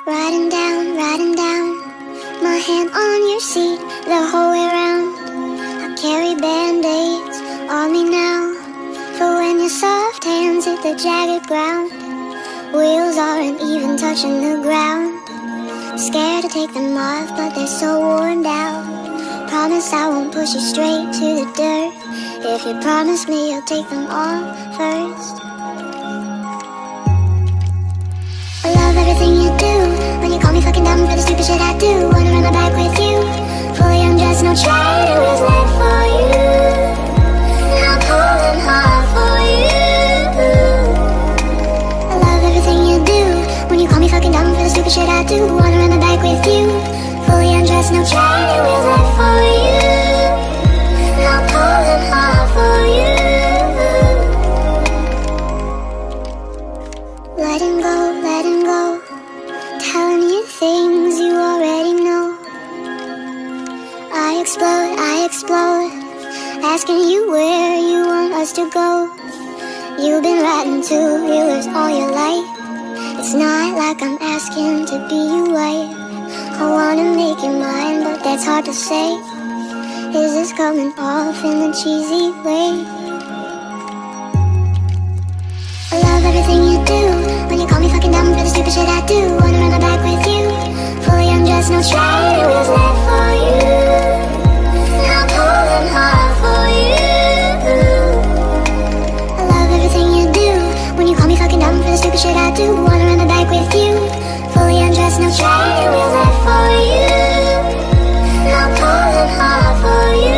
Riding down, my hand on your seat the whole way round. I carry band-aids on me now, for when your soft hands hit the jagged ground. Wheels aren't even touching the ground. Scared to take them off, but they're so worn down. Promise I won't push you straight to the dirt. If you promise me you'll take them off first. I love everything you do. When you call me fucking dumb for the stupid shit I do. Wanna run my back with you, fully undressed, no try. It was late for you. I'm pulling hard for you. I love everything you do. When you call me fucking dumb for the stupid shit I do. Wanna run my back with you, fully undressed, no try. It was late for you. I'm pulling hard for you. Letting go, telling you things you already know. I explode, asking you where you want us to go. You've been riding two-wheelers all your life. It's not like I'm asking to be your wife. I wanna make you mine, but that's hard to say. Is this coming off in a cheesy way? I love everything you do. When you call me fucking dumb for the stupid shit I do. Wanna run my back with you, fully undressed, no try. It was late for you. I'm pulling hard for you. I love everything you do. When you call me fucking dumb for the stupid shit I do. Wanna run my back with you, fully undressed, no try. It was late for you. I'm pulling hard for you.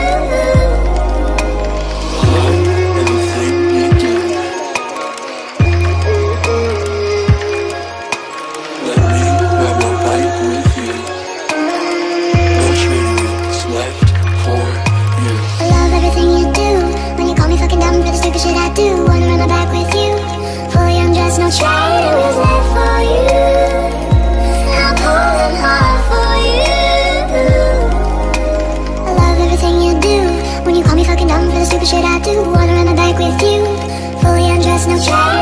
Stupid shit I do. Wanna run my back with you, fully undressed, no try. It was late for you. I'm pulling hard for you. I love everything you do. When you call me fucking dumb for the stupid shit I do. Wanna run my back with you, fully undressed, no try.